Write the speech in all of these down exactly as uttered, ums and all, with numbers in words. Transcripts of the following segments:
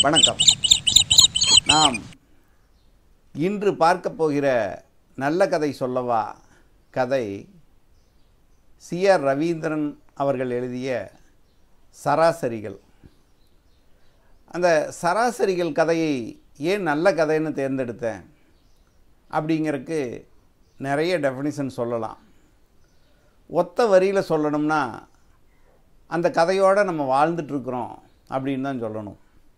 வணக்கம். நாம் இன்று பார்க்க போகிற நல்ல கதை சொல்லவா கதை சி ஆர் ரவீந்திரன் அவர்கள் எழுதிய சராசரிகள். அந்த சராசரிகள் கதையை ஏன் நல்ல கதைன்னு தேர்ந்தெடுத்தேன் அப்படிங்கிறதுக்கு நிறைய டெஃபினிஷன் சொல்லலாம். ஒத்த வரியில் சொல்லணும்னா அந்த கதையோடு நம்ம வாழ்ந்துட்டுருக்குறோம் அப்படின்னு தான் சொல்லணும்.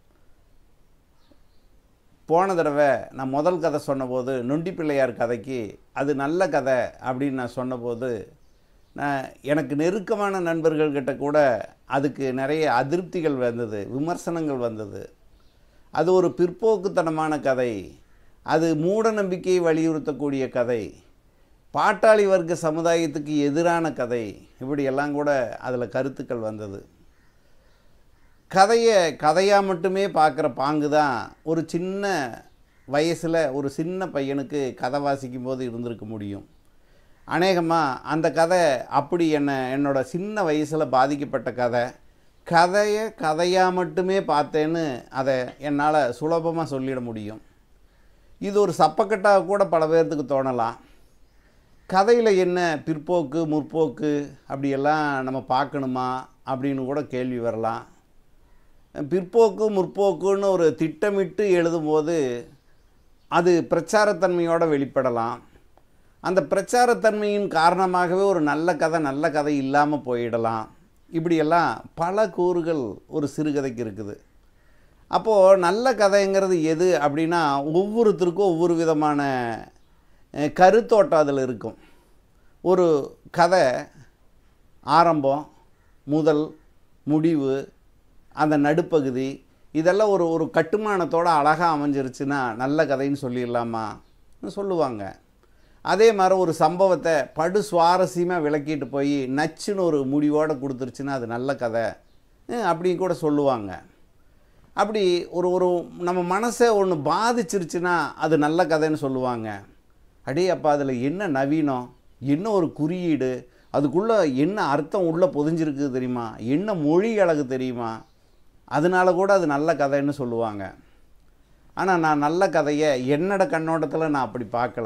போன தடவை நான் முதல் கதை சொன்னபோது நொண்டி பிள்ளையார் கதைக்கு அது நல்ல கதை அப்படின்னு நான் சொன்னபோது நான் எனக்கு நெருக்கமான நண்பர்கள்கிட்ட கூட அதுக்கு நிறைய அதிருப்திகள் வந்தது, விமர்சனங்கள் வந்தது. அது ஒரு பிற்போக்குத்தனமான கதை, அது மூட நம்பிக்கையை வலியுறுத்தக்கூடிய கதை, பாட்டாளி வர்க்க சமுதாயத்துக்கு எதிரான கதை, இப்படியெல்லாம் கூட அதில் கருத்துக்கள் வந்தது. கதையை கதையாக மட்டுமே பார்க்குற பாங்கு தான் ஒரு சின்ன வயசில் ஒரு சின்ன பையனுக்கு கதை வாசிக்கும் போது இருந்திருக்க முடியும். அநேகமாக அந்த கதை அப்படி என்ன என்னோடய சின்ன வயசில் பாதிக்கப்பட்ட கதை. கதையை கதையாக மட்டுமே பார்த்தேன்னு அதை என்னால் சுலபமாக சொல்லிட முடியும். இது ஒரு சப்பக்கட்டாக கூட பல பேர்த்துக்கு தோணலாம். கதையில் என்ன பிற்போக்கு முற்போக்கு அப்படியெல்லாம் நம்ம பார்க்கணுமா அப்படின்னு கூட கேள்வி வரலாம். பிற்போக்கு முற்போக்குன்னு ஒரு திட்டமிட்டு எழுதும்போது அது பிரச்சாரத்தன்மையோடு வெளிப்படலாம். அந்த பிரச்சாரத்தன்மையின் காரணமாகவே ஒரு நல்ல கதை நல்ல கதை இல்லாமல் போயிடலாம். இப்படியெல்லாம் பல கூறுகள் ஒரு சிறுகதைக்கு இருக்குது. அப்போது நல்ல கதைங்கிறது எது அப்படின்னா ஒவ்வொருத்தருக்கும் ஒவ்வொரு விதமான கருத்தோட்டம் அதில் இருக்கும். ஒரு கதை ஆரம்பம், முதல், முடிவு, அந்த நடுப்பகுதி இதெல்லாம் ஒரு ஒரு கட்டுமானத்தோடு அழகாக அமைஞ்சிருச்சுன்னா நல்ல கதைன்னு சொல்லிடலாமா சொல்லுவாங்க. அதே மாதிரி ஒரு சம்பவத்தை படு சுவாரஸ்யமாக விளக்கிட்டு போய் நச்சுன்னு ஒரு முடிவோடு கொடுத்துருச்சுன்னா அது நல்ல கதை அப்படின்னு கூட சொல்லுவாங்க. அப்படி ஒரு ஒரு நம்ம மனசை ஒன்று பாதிச்சிருச்சுன்னா அது நல்ல கதைன்னு சொல்லுவாங்க. அடே அப்போ அதில் என்ன நவீனம், என்ன ஒரு குறியீடு, அதுக்குள்ளே என்ன அர்த்தம் உள்ளே பொதிஞ்சிருக்கு தெரியுமா, என்ன மொழி அழகு தெரியுமா, அதனால கூட அது நல்ல கதைன்னு சொல்லுவாங்க. ஆனால் நான் நல்ல கதையை என்னோட கண்ணோட்டத்தில் நான் அப்படி பார்க்கல.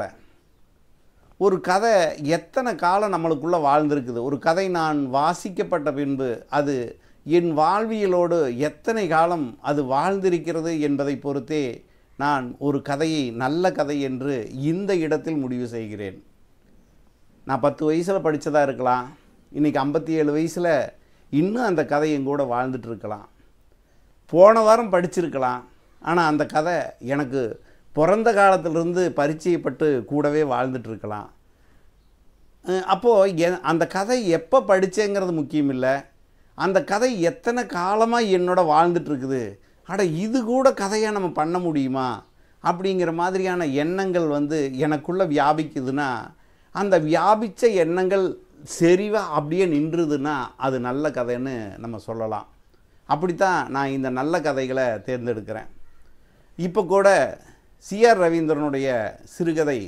ஒரு கதை எத்தனை காலம் நம்மளுக்குள்ளே வாழ்ந்திருக்குது, ஒரு கதை நான் வாசிக்கப்பட்ட பின்பு அது என் வாழ்வியலோடு எத்தனை காலம் அது வாழ்ந்திருக்கிறது என்பதை பொறுத்தே நான் ஒரு கதையை நல்ல கதை என்று இந்த இடத்தில் முடிவு செய்கிறேன். நான் பத்து வயசில் படித்ததாக இருக்கலாம், இன்றைக்கி ஐம்பத்தி ஏழு வயசில் இன்னும் அந்த கதை எங்கூட வாழ்ந்துட்டுருக்கலாம். போன வாரம் படிச்சிருக்கலாம், ஆனால் அந்த கதை எனக்கு பிறந்த காலத்திலிருந்து பரிச்சயப்பட்டு கூடவே வாழ்ந்துட்டுருக்கலாம். அப்போது எ அந்த கதை எப்போ படித்தேங்கிறது முக்கியம் இல்லை, அந்த கதை எத்தனை காலமாக என்னோட வாழ்ந்துட்டுருக்குது, அட இது கூட கதையாக நம்ம பண்ண முடியுமா அப்படிங்கிற மாதிரியான எண்ணங்கள் வந்து எனக்குள்ளே வியாபிக்குதுன்னா, அந்த வியாபித்த எண்ணங்கள் செறிவாக அப்படியே நின்றுதுன்னா அது நல்ல கதைன்னு நம்ம சொல்லலாம். அப்படித்தான் நான் இந்த நல்ல கதைகளை தேர்ந்தெடுக்கிறேன். இப்போ கூட சி ஆர் ரவீந்திரனுடைய சிறுகதை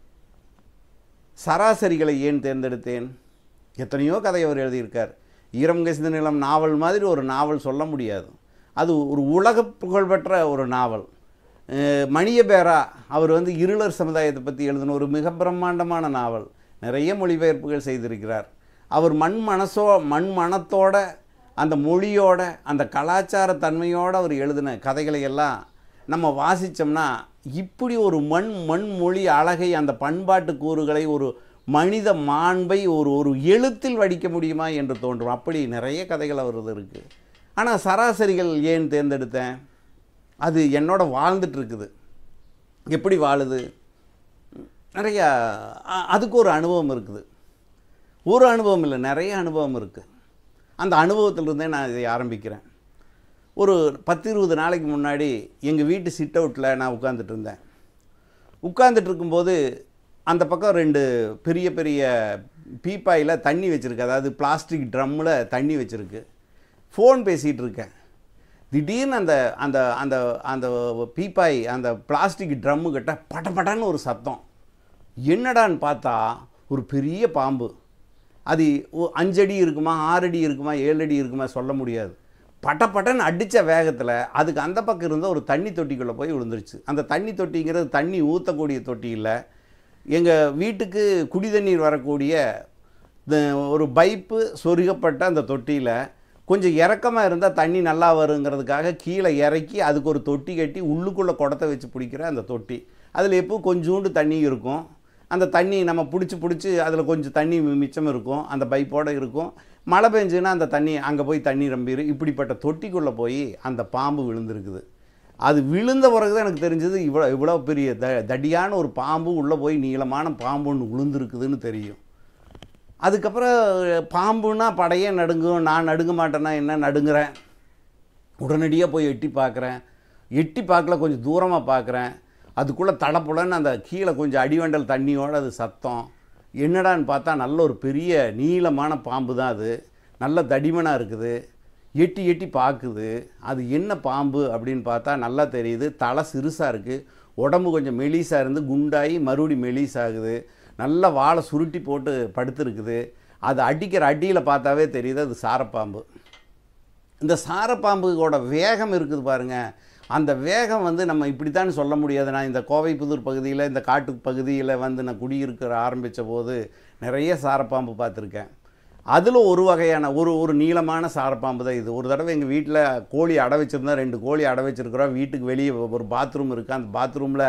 சராசரிகளை ஏன் தேர்ந்தெடுத்தேன்? எத்தனையோ கதை அவர் எழுதியிருக்கார். ஈரம் கசிந்த நிலம் நாவல் மாதிரி ஒரு நாவல் சொல்ல முடியாது, அது ஒரு உலக புகழ்பெற்ற ஒரு நாவல். மணியபேரா அவர் வந்து இருளர் சமுதாயத்தை பற்றி எழுதின ஒரு மிக பிரம்மாண்டமான நாவல், நிறைய மொழிபெயர்ப்புகள் செய்திருக்கிறார். அவர் மண் மனசோ மண் மனத்தோட அந்த மொழியோட அந்த கலாச்சார தன்மையோடு அவர் எழுதின கதைகளை எல்லாம் நம்ம வாசித்தோம்னா இப்படி ஒரு மண் மண் மொழி அழகை, அந்த பண்பாட்டு கூறுகளை, ஒரு மனித மாண்பை ஒரு ஒரு எழுத்தில் வடிக்க முடியுமா என்று தோன்றும். அப்படி நிறைய கதைகள் அவரது இருக்குது. ஆனால் சராசரிகள் ஏன் தேர்ந்தெடுத்தேன்? அது என்னோட வாழ்ந்துட்டுருக்குது. எப்படி வாழுது? நிறையா அதுக்கு ஒரு அனுபவம் இருக்குது. ஒரு அனுபவம் இல்லை, நிறைய அனுபவம் இருக்குது. அந்த அனுபவத்திலிருந்தே நான் இதை ஆரம்பிக்கிறேன். ஒரு பத்து இருபது நாளைக்கு முன்னாடி எங்கள் வீட்டு சிட் அவுட்டில் நான் உட்காந்துட்டு இருந்தேன். உட்காந்துட்டு இருக்கும்போது அந்த பக்கம் ரெண்டு பெரிய பெரிய பீப்பாயில் தண்ணி வச்சுருக்கு, அதாவது பிளாஸ்டிக் ட்ரம்மில் தண்ணி வச்சுருக்கு. ஃபோன் பேசிகிட்டு இருக்கேன். திடீர்னு அந்த அந்த அந்த அந்த பீப்பாய் அந்த பிளாஸ்டிக் ட்ரம்மு கிட்ட படபடன்னு ஒரு சத்தம். என்னடான்னு பார்த்தா ஒரு பெரிய பாம்பு. அது அஞ்சடி இருக்குமா, ஆறு அடி இருக்குமா, ஏழு அடி இருக்குமா சொல்ல முடியாது. பட்ட பட்டன்னு அடித்த வேகத்தில் அதுக்கு அந்த பக்கம் இருந்த ஒரு தண்ணி தொட்டிக்குள்ளே போய் விழுந்துருச்சு. அந்த தண்ணி தொட்டிங்கிறது தண்ணி ஊற்றக்கூடிய தொட்டி இல்லை, எங்கள் வீட்டுக்கு குடி தண்ணீர் வரக்கூடிய ஒரு பைப்பு சொருகப்பட்ட அந்த தொட்டியில் கொஞ்சம் இறக்கமாக இருந்தால் தண்ணி நல்லா வருங்கிறதுக்காக கீழே இறக்கி அதுக்கு ஒரு தொட்டி கட்டி உள்ளுக்குள்ளே குடத்தை வச்சு பிடிக்கிற அந்த தொட்டி. அதில் எப்போ கொஞ்சோண்டு தண்ணி இருக்கும், அந்த தண்ணி நம்ம பிடிச்சி பிடிச்சி அதில் கொஞ்சம் தண்ணி மிச்சம் இருக்கும், அந்த பைப்போடு இருக்கும். மழை பெஞ்சுன்னா அந்த தண்ணி அங்கே போய் தண்ணி ரம்பிடு. இப்படிப்பட்ட தொட்டிக்குள்ளே போய் அந்த பாம்பு விழுந்திருக்குது. அது விழுந்த பிறகு தான் எனக்கு தெரிஞ்சது இவ்வளோ இவ்வளோ பெரிய த தடியான ஒரு பாம்பு உள்ளே போய் நீளமான பாம்பு ஒன்று விழுந்துருக்குதுன்னு தெரியும். அதுக்கப்புறம் பாம்புன்னா படையே நடுங்கும், நான் நடுங்க மாட்டேன்னா என்ன நடுங்குறேன். உடனடியாக போய் எட்டி பார்க்குறேன். எட்டி பார்க்கல, கொஞ்சம் தூரமாக பார்க்குறேன். அதுக்குள்ளே தடப்புலன்னு அந்த கீழே கொஞ்சம் அடிவண்டல் தண்ணியோடு அது சத்தம். என்னடான்னு பார்த்தா நல்ல ஒரு பெரிய நீளமான பாம்பு தான் அது, நல்ல தடிமனாக இருக்குது. எட்டி எட்டி பார்க்குது. அது என்ன பாம்பு அப்படின்னு பார்த்தா நல்லா தெரியுது. தலை சிறுசாக இருக்குது, உடம்பு கொஞ்சம் மெலிசாக இருந்து குண்டாகி மறுபடி மெலிசாகுது. நல்ல வாழை சுருட்டி போட்டு படுத்துருக்குது. அது அடிக்கிற அடியில் பார்த்தாவே தெரியுது அது சாரப்பாம்பு. இந்த சாரப்பாம்புவோட வேகம் இருக்குது பாருங்கள், அந்த வேகம் வந்து நம்ம இப்படித்தான் சொல்ல முடியாது. நான் இந்த கோவை புதூர் பகுதியில் இந்த காட்டு பகுதியில் வந்து நான் குடியிருக்கிற ஆரம்பித்த போது நிறைய சாரப்பாம்பு பார்த்துருக்கேன். அதில் ஒரு வகையான ஒரு ஒரு நீளமான சாரப்பாம்பு தான் இது. ஒரு தடவை எங்கள் வீட்டில் கோழி அடை வச்சுருந்தா, ரெண்டு கோழி அடை வச்சுருக்குறோம். வீட்டுக்கு வெளியே ஒரு பாத்ரூம் இருக்குது, அந்த பாத்ரூமில்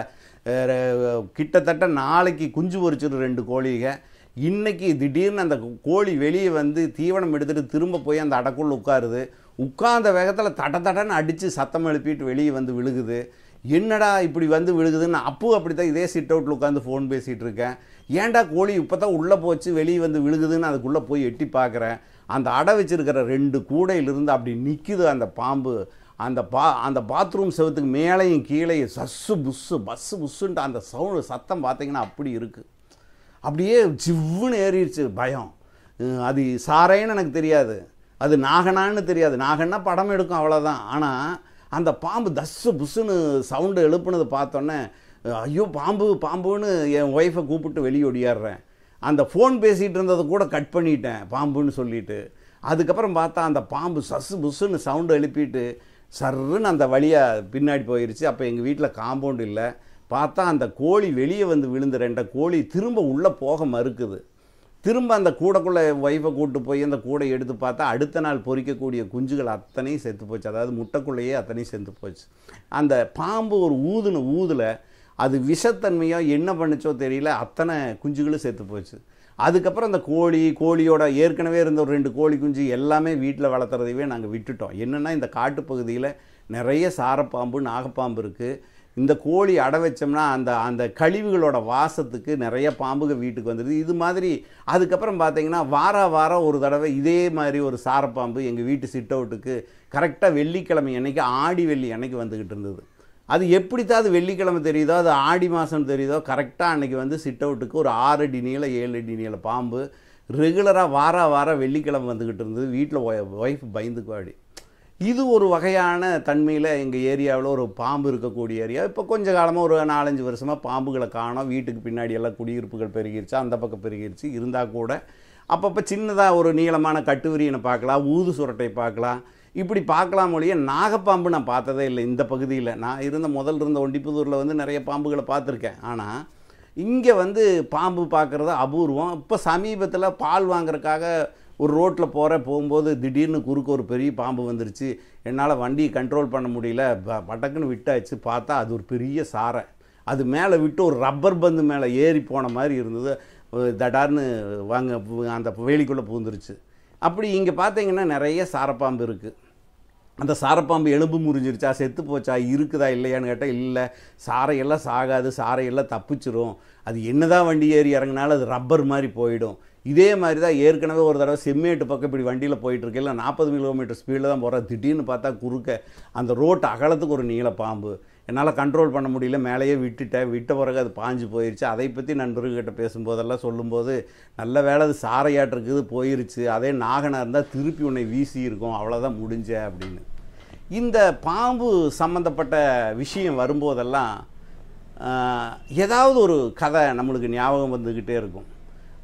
கிட்டத்தட்ட நாளைக்கு குஞ்சு பொரிச்சிரு ரெண்டு கோழிக. இன்றைக்கி திடீர்னு அந்த கோழி வெளியே வந்து தீவனம் எடுத்துகிட்டு திரும்ப போய் அந்த அடைக்குள்ளே உட்காருது. உட்கார்ந்த வேகத்தில் தட்ட தட்டன்னு அடித்து சத்தம் எழுப்பிட்டு வெளியே வந்து விழுகுது. என்னடா இப்படி வந்து விழுகுதுன்னு அப்போ அப்படி தான் இதே சிட் அவுட்டில் உட்காந்து ஃபோன் பேசிகிட்டு இருக்கேன். ஏன்டா கோழி இப்போ தான் உள்ளே போச்சு வெளியே வந்து விழுகுதுன்னு அதுக்குள்ளே போய் எட்டி பார்க்குறேன். அந்த அடை வச்சுருக்கிற ரெண்டு கூடையிலிருந்து அப்படி நிற்குது அந்த பாம்பு. அந்த பா அந்த பாத்ரூம் செவத்துக்கு மேலேயும் கீழேயும் சஸ்ஸு புஸ்ஸு பஸ்ஸு புஸ்ஸுன்ட்டு அந்த சவுண்டு சத்தம் பார்த்திங்கன்னா அப்படி இருக்குது. அப்படியே ஜிவ்வுன்னு ஏறிடுச்சு பயம். அது சாரேன்னு எனக்கு தெரியாது, அது நாகனான்னு தெரியாது. நாகன்னா படம் எடுக்கும் அவ்வளோதான். ஆனால் அந்த பாம்பு தஸ்ஸு புஸ்ஸுன்னு சவுண்டு எழுப்புனது பார்த்தோன்னே ஐயோ பாம்பு பாம்புன்னு என் ஒய்ஃபை கூப்பிட்டு வெளியே ஒடியாடுறேன். அந்த ஃபோன் பேசிகிட்டு இருந்ததை கூட கட் பண்ணிட்டேன் பாம்புன்னு சொல்லிவிட்டு. அதுக்கப்புறம் பார்த்தா அந்த பாம்பு சஸ்ஸு புஸ்ஸுன்னு சவுண்டு எழுப்பிட்டு சர்ன்னு அந்த வழியாக பின்னாடி போயிடுச்சு. அப்போ எங்கள் வீட்டில் காம்பவுண்டு இல்லை. பார்த்தா அந்த கோழி வெளியே வந்து விழுந்து ரெண்ட கோழி திரும்ப உள்ளே போக மறுக்குது. திரும்ப அந்த கூடைக்குள்ளே ஒய்ஃபை கூப்பிட்டு போய் அந்த கூடை எடுத்து பார்த்தா அடுத்த நாள் பொறிக்கக்கூடிய குஞ்சுகள் அத்தனையும் செத்து போச்சு. அதாவது முட்டைக்குள்ளேயே அத்தனையும் செத்து போச்சு. அந்த பாம்பு ஒரு ஊதுன ஊதில் அது விஷத்தன்மையோ என்ன பண்ணுச்சோ தெரியல, அத்தனை குஞ்சுகளும் செத்து போச்சு. அதுக்கப்புறம் அந்த கோழி கோழியோட ஏற்கனவே இருந்த ஒரு ரெண்டு கோழி குஞ்சு எல்லாமே வீட்டில் வளர்த்துறதையே நாங்கள் விட்டுட்டோம். என்னென்னா இந்த காட்டுப்பகுதியில் நிறைய சாரப்பாம்பு நாகப்பாம்பு இருக்குது. இந்த கோழி அடை வச்சோம்னா அந்த அந்த கழிவுகளோட வாசத்துக்கு நிறைய பாம்புகள் வீட்டுக்கு வந்துடுது. இது மாதிரி அதுக்கப்புறம் பார்த்தீங்கன்னா வார வாரம் ஒரு தடவை இதே மாதிரி ஒரு சாரப்பாம்பு எங்கள் வீட்டு சிட் அவுட்டுக்கு கரெக்டாக வெள்ளிக்கிழமை அன்னைக்கு ஆடி வெள்ளி அன்னைக்கு வந்துக்கிட்டு இருந்தது. அது எப்படித்தான் அது வெள்ளிக்கிழமை தெரியுதோ, அது ஆடி மாதம் தெரியுதோ, கரெக்டாக அன்றைக்கி வந்து சிட் அவுட்டுக்கு ஒரு ஆறு அடி நீளம் ஏழு அடி நீள பாம்பு ரெகுலராக வார வாரம் வெள்ளிக்கிழமை வந்துக்கிட்டு இருந்தது. வீட்டில் ஒய்ஃப் பயந்துக்குவாடி. இது ஒரு வகையான தன்மையில் எங்கள் ஏரியாவில் ஒரு பாம்பு இருக்கக்கூடிய ஏரியா. இப்போ கொஞ்சம் காலமாக ஒரு நாலஞ்சு வருஷமாக பாம்புகளை காணோம். வீட்டுக்கு பின்னாடி எல்லாம் குடியிருப்புகள் பெருகிருச்சு, அந்த பக்கம் பெருகிருச்சு. இருந்தால் கூட அப்பப்போ சின்னதாக ஒரு நீளமான கட்டுவிரியனை பார்க்கலாம், ஊது சுரட்டை பார்க்கலாம், இப்படி பார்க்கலாம் மொழியே. நாகப்பாம்பு நான் பார்த்ததே இல்லை இந்த பகுதியில். நான் இருந்த முதல் இருந்த ஒண்டிப்புதூரில் வந்து நிறைய பாம்புகளை பார்த்துருக்கேன். ஆனால் இங்கே வந்து பாம்பு பார்க்குறது அபூர்வம். இப்போ சமீபத்தில் பால் வாங்குறதுக்காக ஒரு ரோட்டில் போகிற போகும்போது திடீர்னு குறுக்க ஒரு பெரிய பாம்பு வந்துருச்சு. என்னால் வண்டியை கண்ட்ரோல் பண்ண முடியல, பட்டக்குன்னு விட்டாச்சு. பார்த்தா அது ஒரு பெரிய சாரை. அது மேலே விட்டு ஒரு ரப்பர் பந்து மேலே ஏறி போன மாதிரி இருந்தது. தடார்னு வாங்க அந்த வேலிக்குள்ளே பூந்துருச்சு. அப்படி இங்கே பார்த்தீங்கன்னா நிறைய சாரப்பாம்பு இருக்குது. அந்த சாரப்பாம்பு எலும்பு முறிஞ்சிருச்சா, செத்து போச்சா, இருக்குதா இல்லையான்னு கேட்டால் இல்லை, சாரையெல்லாம் சாகாது, சாரையெல்லாம் தப்பிச்சிரும். அது என்னதான் வண்டி ஏறி இறங்கினாலும் அது ரப்பர் மாதிரி போயிடும். இதே மாதிரி தான் ஏற்கனவே ஒரு தடவை செம்மேட்டு பக்கம் இப்படி வண்டியில் போயிட்டுருக்கு, இல்லை நாற்பது கிலோமீட்டர் ஸ்பீடில் தான் போகிறேன். திடீர்னு பார்த்தா குறுக்க அந்த ரோட்டு அகலத்துக்கு ஒரு நீள பாம்பு. என்னால் கண்ட்ரோல் பண்ண முடியல, மேலேயே விட்டுட்டேன். விட்ட பிறகு அது பாஞ்சு போயிடுச்சு. அதை பற்றி நண்பர்கள்கிட்ட பேசும்போதெல்லாம் சொல்லும்போது நல்ல வேலை அது சாரையாட்டிருக்குது போயிருச்சு, அதே நாகனாக இருந்தால் திருப்பி உன்னை வீசி இருக்கும், அவ்வளோதான் முடிஞ்ச அப்படின்னு. இந்த பாம்பு சம்மந்தப்பட்ட விஷயம் வரும்போதெல்லாம் ஏதாவது ஒரு கதை நம்மளுக்கு ஞாபகம் வந்துக்கிட்டே இருக்கும்.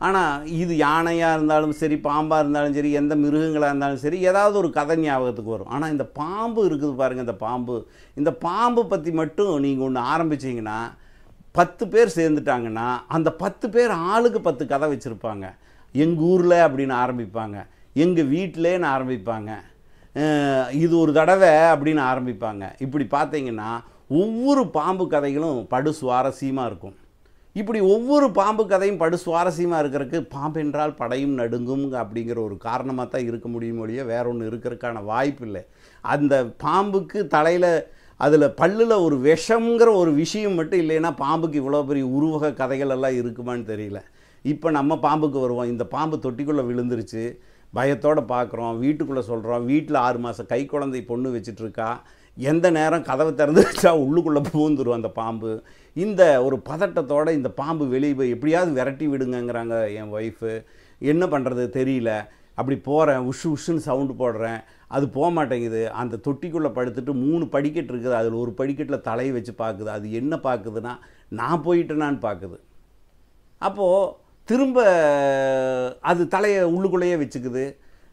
ஆனால் இது யானையாக இருந்தாலும் சரி, பாம்பாக இருந்தாலும் சரி, எந்த மிருகங்களாக இருந்தாலும் சரி, ஏதாவது ஒரு கதை ஞாபகத்துக்கு வரும். ஆனால் இந்த பாம்பு இருக்குது பாருங்கள், இந்த பாம்பு இந்த பாம்பு பற்றி மட்டும் நீங்கள் ஒன்று ஆரம்பிச்சிங்கன்னா பத்து பேர் சேர்ந்துட்டாங்கன்னா அந்த பத்து பேர் ஆளுக்கு பத்து கதை வச்சுருப்பாங்க. எங்கள் ஊரில் அப்படின்னு ஆரம்பிப்பாங்க, எங்கள் வீட்டிலேன்னு ஆரம்பிப்பாங்க, இது ஒரு தடவை அப்படின்னு ஆரம்பிப்பாங்க. இப்படி பார்த்தீங்கன்னா ஒவ்வொரு பாம்பு கதைகளும் படு சுவாரஸ்யமாக இருக்கும். இப்படி ஒவ்வொரு பாம்பு கதையும் படு சுவாரஸ்யமாக இருக்கிறதுக்கு பாம்பென்றால் படையும் நடுங்கும் அப்படிங்கிற ஒரு காரணமாக தான் இருக்க முடியும் ஒழிய வேற ஒன்று இருக்கிறதுக்கான வாய்ப்பு இல்லை. அந்த பாம்புக்கு தலையில் அதில் பல்லில் ஒரு விஷங்கிற ஒரு விஷயம் மட்டும் இல்லைன்னா பாம்புக்கு இவ்வளோ பெரிய உருவக கதைகள் எல்லாம் இருக்குமான்னு தெரியல. இப்போ நம்ம பாம்புக்கு வருவோம். இந்த பாம்பு தொட்டிக்குள்ளே விழுந்துருச்சு, பயத்தோடு பார்க்குறோம், வீட்டுக்குள்ளே சொல்கிறோம், வீட்டில் ஆறு மாதம் கை குழந்தை பொண்ணு வச்சிட்ருக்கா, எந்த நேரம் கதவை திறந்து வச்சா உள்ளுக்குள்ளே பூந்துடும் அந்த பாம்பு. இந்த ஒரு பதட்டத்தோடு இந்த பாம்பு வெளியே போய் எப்படியாவது விரட்டி விடுங்கங்கிறாங்க என் ஒய்ஃபு. என்ன பண்ணுறது தெரியல. அப்படி போகிறேன், உஷு உஷுன்னு சவுண்டு போடுறேன், அது போக மாட்டேங்குது. அந்த தொட்டிக்குள்ளே படுத்துட்டு மூணு படிக்கட்டு இருக்குது, அதில் ஒரு படிக்கட்டில் தலையை வச்சு பார்க்குது. அது என்ன பார்க்குதுன்னா நான் போயிட்டேனான்னு பார்க்குது. அப்போது திரும்ப அது தலையை உள்ளுக்குள்ளேயே வச்சுக்குது.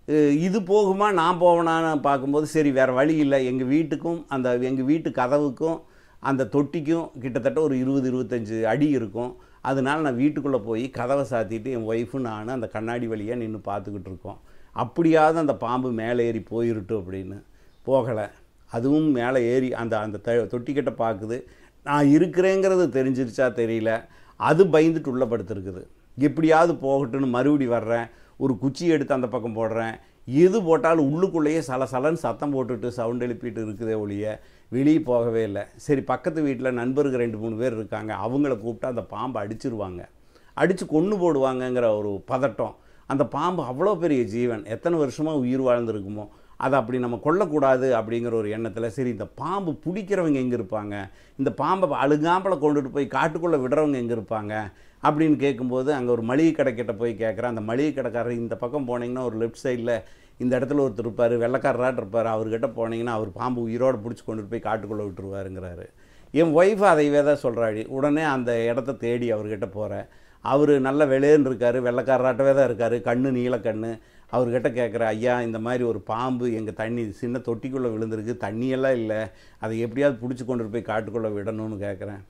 இது போகுமா நான் போவேனான்னு பார்க்கும்போது சரி வேறு வழி இல்லை. எங்கள் வீட்டுக்கும் அந்த எங்கள் வீட்டு கதவுக்கும் அந்த தொட்டிக்கும் கிட்டத்தட்ட ஒரு இருபது இருபத்தஞ்சி அடி இருக்கும். அதனால் நான் வீட்டுக்குள்ளே போய் கதவை சாத்திட்டு என் ஒய்ஃபு நான் அந்த கண்ணாடி வழியாக நின்று பார்த்துக்கிட்டு இருக்கோம். அப்படியாவது அந்த பாம்பு மேலே ஏறி போயிருட்டும் அப்படின்னு. போகலை. அதுவும் மேலே ஏறி அந்த அந்த த தொட்டிக்கிட்ட பார்க்குது. நான் இருக்கிறேங்கிறது தெரிஞ்சிருச்சா தெரியல, அது பயந்துட்டு உள்ளே படுத்துருக்குது. எப்படியாவது போகட்டுன்னு மறுபடி வர்றேன், ஒரு குச்சி எடுத்து அந்த பக்கம் போடுறேன். எது போட்டாலும் உள்ளுக்குள்ளேயே சல சலன்னு சத்தம் போட்டுட்டு சவுண்ட் எழுப்பிட்டு இருக்குதே ஒழிய வெளியே போகவே இல்லை. சரி பக்கத்து வீட்டில் நண்பருக்கு ரெண்டு மூணு பேர் இருக்காங்க, அவங்கள கூப்பிட்டு அந்த பாம்பை அடிச்சிருவாங்க, அடித்து கொன்று போடுவாங்கங்கிற ஒரு பதட்டம். அந்த பாம்பு அவ்வளோ பெரிய ஜீவன், எத்தனை வருஷமாக உயிர் வாழ்ந்துருக்குமோ, அதை அப்படி நம்ம கொல்லக்கூடாது அப்படிங்கிற ஒரு எண்ணத்தில் சரி இந்த பாம்பு பிடிக்கிறவங்க எங்கே இருப்பாங்க, இந்த பாம்பை அழுகாம்பலை கொண்டுட்டு போய் காட்டுக்குள்ளே விடுறவங்க எங்கே இருப்பாங்க அப்படின்னு கேட்கும்போது அங்கே ஒரு மளிகை கடைக்கிட்ட போய் கேட்குறேன். அந்த மளிகை கடைக்காரர் இந்த பக்கம் போனீங்கன்னா ஒரு லெஃப்ட் சைடில் இந்த இடத்துல ஒருத்தர் இருப்பார், வெள்ளைக்காரராட்டு இருப்பார், அவர்கிட்ட போனீங்கன்னா அவர் பாம்பு உயிரோடு பிடிச்சி கொண்டுட்டு போய் காட்டுக்குள்ளே விட்டுருவாருங்கிறாரு. என் ஒய்ஃபு அதைவே தான் சொல்கிறாடி. உடனே அந்த இடத்த தேடி அவர்கிட்ட போகிறேன். அவர் நல்ல வெளேன்னு இருக்கார், வெள்ளைக்காரராட்டவே தான் இருக்கார், கண்ணு நீலக்கண்ணு. அவர்கிட்ட கேட்குற, ஐயா இந்த மாதிரி ஒரு பாம்பு எங்கள் தண்ணி சின்ன தொட்டிக்குள்ளே விழுந்திருக்கு, தண்ணியெல்லாம் இல்லை, அதை எப்படியாவது பிடிச்சி கொண்டுட்டு போய் காட்டுக்குள்ளே விடணும்னு கேட்குறேன்.